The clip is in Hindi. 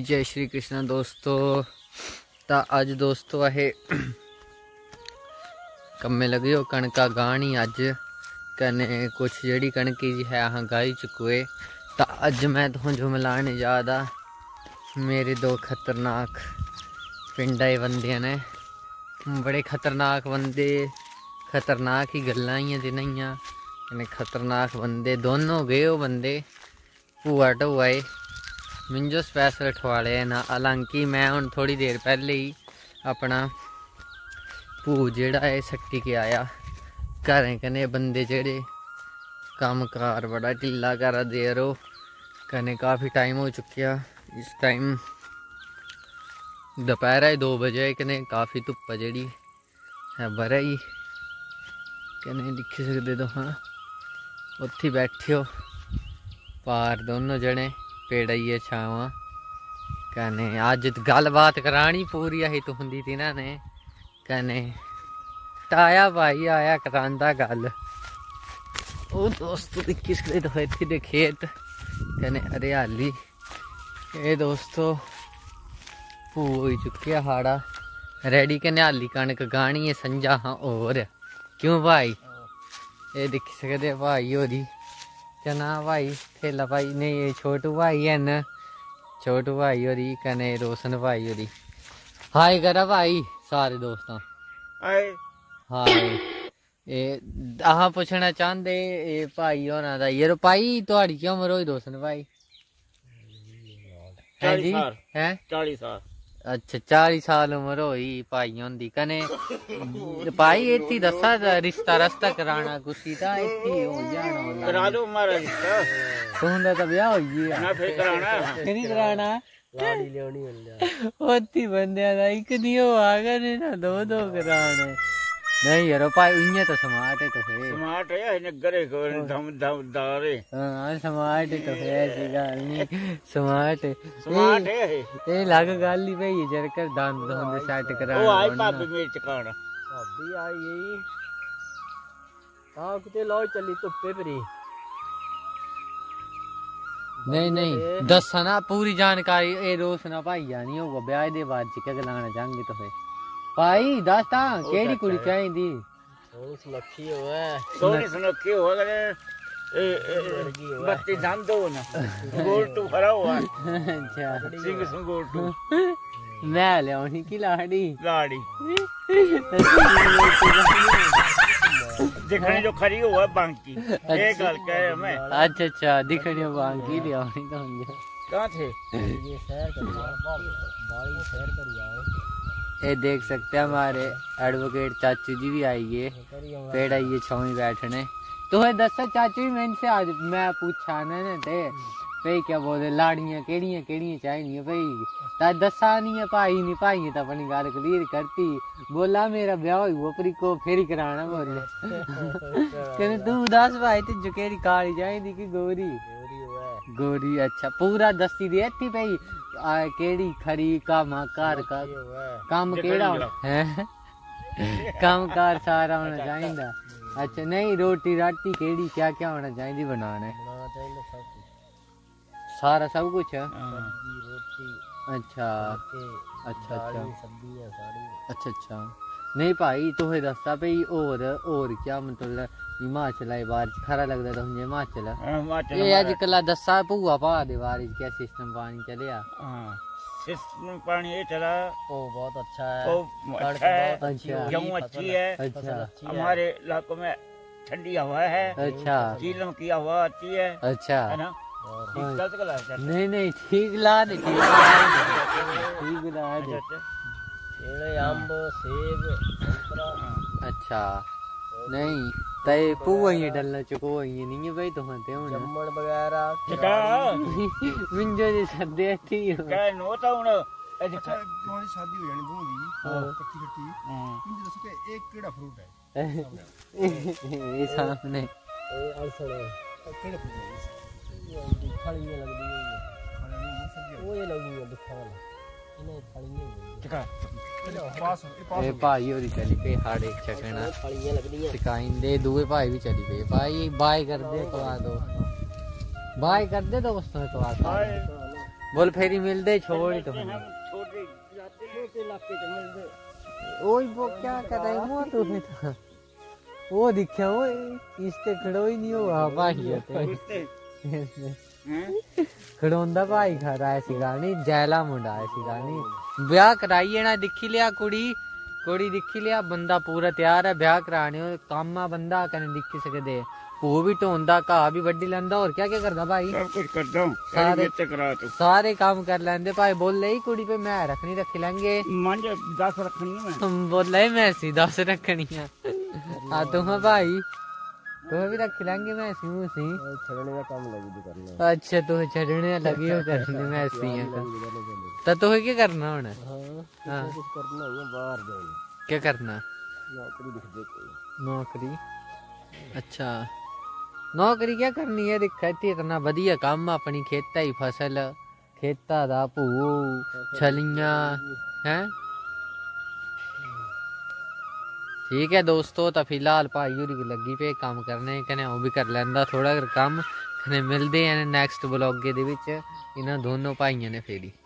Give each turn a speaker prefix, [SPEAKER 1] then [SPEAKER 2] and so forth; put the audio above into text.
[SPEAKER 1] जय श्री कृष्ण दोस्तों। ता अज दोस्तों अहे कम्मे लगे हो कणका गाणी अज कने कुछ जड़ी कणकी जी है अहाँ गाई चुके। ता अज मैं तुम जो मिलाने जादा मेरे दो खतरनाक पिंडा बंदे ने, बड़े खतरनाक बंदे, खतरनाक ही गल्लां ही जिन्हियां कने खतरनाक बंदे दोनों गए हो बंदे भूआ ढोआए मिंजो स्पैशल ठवाले ना। हालांकि मैं हुण थोड़ी देर पहले ही अपना भू जेड़ा है सट्टी के आया घरें कने बंदे जेड़े कम कार बड़ा ढिल्ला करा दे रो कने काफ़ी टाइम हो चुकिया। इस टाइम दोपहर 2 बजे कने काफ़ी धुप्प जेड़ी है बरा ही कने दिखी सकते तो हाँ उत्थे बैठे हो पार दोनों जने पेड़ाइए छावा कने अज गलबात करानी पूरी अही तो हुंदी थी ना ने कने ताया भाई आया करांदा गल ओ दोस्तों दिखी सकते तो इत्थे दे खेत कने हरियाली ये दोस्तों भू हो चुके हाड़ा रेडी कने हाली कणक गानी है संजा हाँ और क्यों भाई ये दिखी सकते भाई होरी चना भाई ठेला भाई नहीं छोटू भाई है न छोटू भाई होरी कने रोशन भाई होरी हाय करा भाई सारे दोस्तों हाय। ये अहाँ पूछना चाहते ये भाई होना दा ये भाई तुहाड़ी क्या उम्र होई रोशन भाई? है जी है 40 साल। अच्छा 40 साल उम्र होई भाई होंदी कने भाई इत्थी दसा रिश्ता रस्ता कराना कुसी दा इत्थी हो जाना करा दो हमारा रिश्ता तुंदा तो ब्याह हो गया ना फिर कराना नहीं कराना लाड़ी लेनी मिल जा ओती बंदे दा एक नहीं हो आगे ने ना दो कराने नहीं यार भाई इन्हें तो स्मार्ट है तो है स्मार्ट है नगरे को दम दारे हां स्मार्ट है तो है ऐसी गल नहीं स्मार्ट है ये लग गल ही भाई जरकर दांत दोंदे सेट करा ओ आई भाभी मेरे चकाना भाभी आई यही हां किते लो चली धुप्पे परी नहीं दसा ना पूरी जानकारी ए रोसना भाई जानी होगा ब्याह दे बाद च क्या गलाना चाहेंगे तो है भाई दास्ता केड़ी कुड़ी चाहिदी? सोनी सुनखी हो गए बत्ती दंद हो ना गोल्टू खरा हुआ अच्छा सिंह संगोल्टू मैं ले आनी की लाड़ी दिखने जो खरी हुआ बांकी ये गल कह मैं अच्छा दिखने बांकी ले आनी तो कहां थे ये शहर कर बाड़ी शहर कर आए। ये देख सकते हैं हमारे एडवोकेट चाचू जी भी आइए पेड़ आइए छावी बैठने तो है दसा चाचू जी मैंने से आज मैं पूछा ना थे भाई क्या बोलते लाड़ियां केड़ियां चाहिए भाई ता दसा नहीं है भाई तो अपनी गल क्लियर करती बोला मेरा ब्याह हुआ परी को फिर ही कराना बोले कहने तू दस भाई तुझे केड़ी काली चाहिए कि गोरी अच्छा पूरा दसी दे थी भाई केड़ी खरी काम कार का काम केड़ा है काम कार सारा होना चाहिए। अच्छा नहीं रोटी राटी केड़ी क्या क्या होना चाहिए बनाने सारा सब कुछ अच्छा नहीं भाई तो दसा भाई और क्या मतलब हिमाचल है बार खरा लगता तो हिमाचल ये अजकल दसा भूआ भा दे बारे क्या सिस्टम पानी चलिया सिस्टम पानी ये चला ओ बहुत अच्छा है जम्मू अच्छी है अच्छा हमारे इलाकों में ठंडी हवा है अच्छा झीलों की हवा आती है अच्छा है ना नहीं ठीक ला दे अम्ब सेब अच्छा नहीं तय पुआ ही डलना चुको ही नहीं है भाई तुम्हारे हुन जम्मन वगैरह चका मिंजो जी सदे थी कह नो ता हुन अच्छा तुम्हारी शादी हो जानी दो दी खट्टी मिंजो दसो के एक केड़ा फ्रूट है ये सामने ए अरसड़े केड़ा फ्रूट है ये फलियां लगदी है वो ये लगदी है दिखा वाला इन्हें फलियां चका ए भाई होरी चली पे हाड़े चकना सिकाइंदे दुए भाई भी चली पे भाई बाय कर दे तो आ दो बाय कर दे दोस्तों तो आ बोल फेरी मिलते छोड़ तो
[SPEAKER 2] छोटे इलाके च मिलदे
[SPEAKER 1] ओए वो क्या कर रहे हो तुम्हें तो वो दिखे वो इस ते खड़ो ही नहीं हुआ भाई खड़ोंदा भाई खड़ा है सीगा नहीं जैला मुंडा है सीगा नहीं ब्याह कराइए ना दिखी लिया कुड़ी कुड़ी दिखी लिया बंदा पूरा तैयार है ब्याह कराने कामा बंदा कने दिखी सकदे भू भी ढोंदा घा भी वड्डी लैंदा और क्या क्या करदा भाई
[SPEAKER 2] सब कुछ करदा सारे काम कर लेंदे भाई बोल ले कुड़ी पे मैं रखनी रखी लेंगे मंज 10 रखनी है मैं
[SPEAKER 1] बोल ले मैं सी 10 रखनी है आ तुम भाई तो भी रख लेंगे मैं सी
[SPEAKER 2] छड़ने का काम लगी करना
[SPEAKER 1] अच्छा तू छड़ने लगी हो करने में ऐसी है तो तू क्या करना होना हां
[SPEAKER 2] कुछ करना है बाहर जाना
[SPEAKER 1] क्या करना
[SPEAKER 2] नौकरी दिख दे कोई
[SPEAKER 1] नौकरी अच्छा नौकरी क्या करनी है दिखती इतना वधिया काम अपनी खेता ही फसल खेता दा भू छलियां हैं ठीक है दोस्तों तो फिलहाल भाई होरी लगी पे काम करने कने वो भी कर लेंदा थोड़ा काम कने मिलदे हैं नेक्स्ट ब्लॉग दे विच इन्हां दोनों भाइयां ने फेरी।